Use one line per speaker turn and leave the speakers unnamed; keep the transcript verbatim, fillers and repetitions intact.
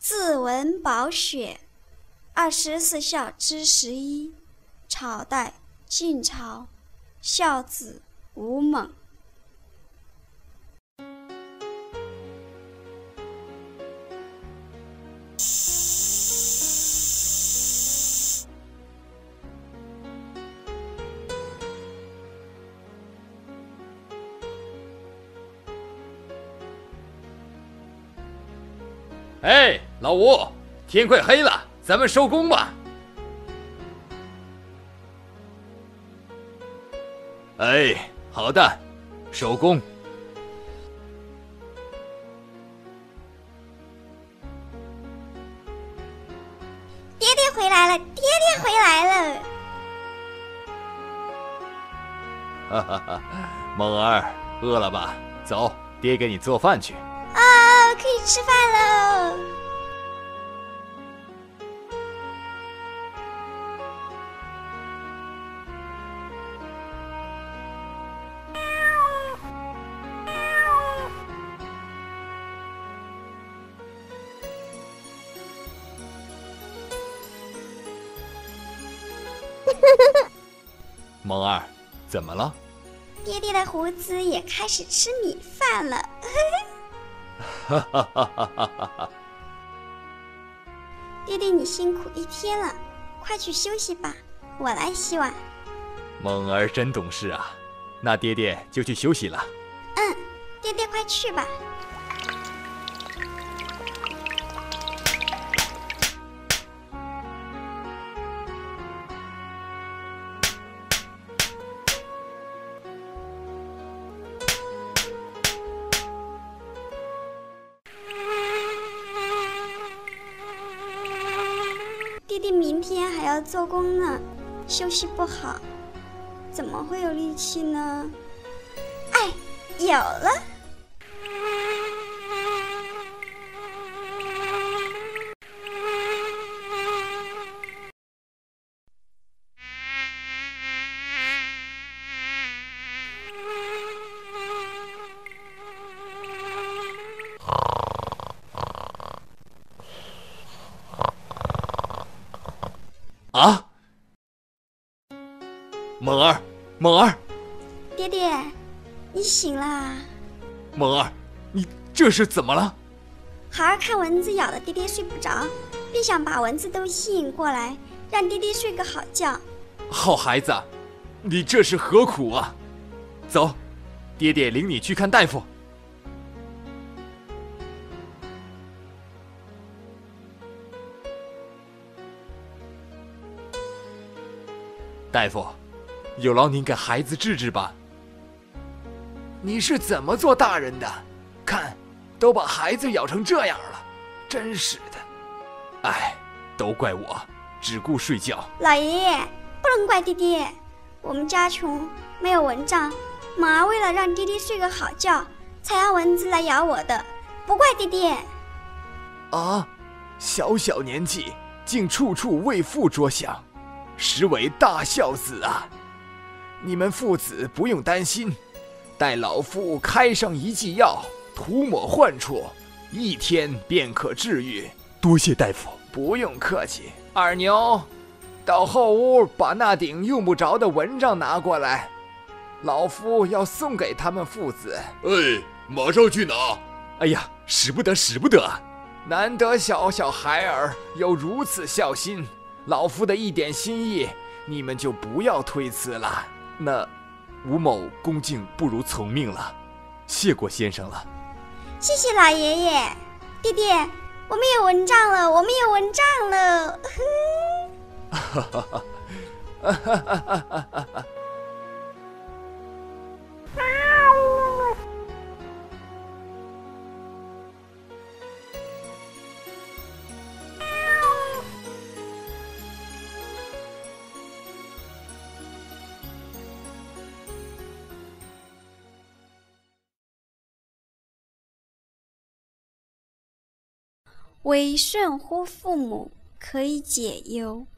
字文宝学，二十四孝之十一，朝代晋朝，孝子吴猛。
哎，老吴，天快黑了，咱们收工吧。哎，好的，收工。
爹爹回来了，爹爹回来了。
哈哈哈，猛儿，饿了吧？走，爹给你做饭去。
啊，可以吃饭喽！
猛儿，怎么了？
爹爹的胡子也开始吃米饭了。
哈哈哈哈哈哈！
爹爹，你辛苦一天了，快去休息吧，我来洗碗。
猛儿真懂事啊，那爹爹就去休息了。
嗯，爹爹快去吧。爹爹明天还要做工呢，休息不好，怎么会有力气呢？哎，有了！
啊！猛儿，猛儿，
爹爹，你醒啦！
猛儿，你这是怎么了？
孩儿看蚊子咬的爹爹睡不着，便想把蚊子都吸引过来，让爹爹睡个好觉。
好孩子，你这是何苦啊？走，爹爹领你去看大夫。大夫，有劳您给孩子治治吧。
你是怎么做大人的？看，都把孩子咬成这样了，真是的。
哎，都怪我，只顾睡觉。
老爷爷，不能怪爹爹，我们家穷，没有蚊帐，猛儿为了让爹爹睡个好觉，才让蚊子来咬我的，不怪爹爹。
啊，小小年纪，竟处处为父着想，实为大孝子啊！你们父子不用担心，待老夫开上一剂药，涂抹患处，一天便可治愈。
多谢大夫。
不用客气。二牛，到后屋把那顶用不着的蚊帐拿过来，老夫要送给他们父子。
哎，马上去拿。
哎呀，使不得，使不得！
难得小小孩儿有如此孝心，老夫的一点心意，你们就不要推辞了。
那吴某恭敬不如从命了，谢过先生了。
谢谢老爷爷。爹爹，我们有蚊帐了，我们有蚊帐了。
哈哈哈哈哈哈哈哈！
为顺乎父母，可以解忧。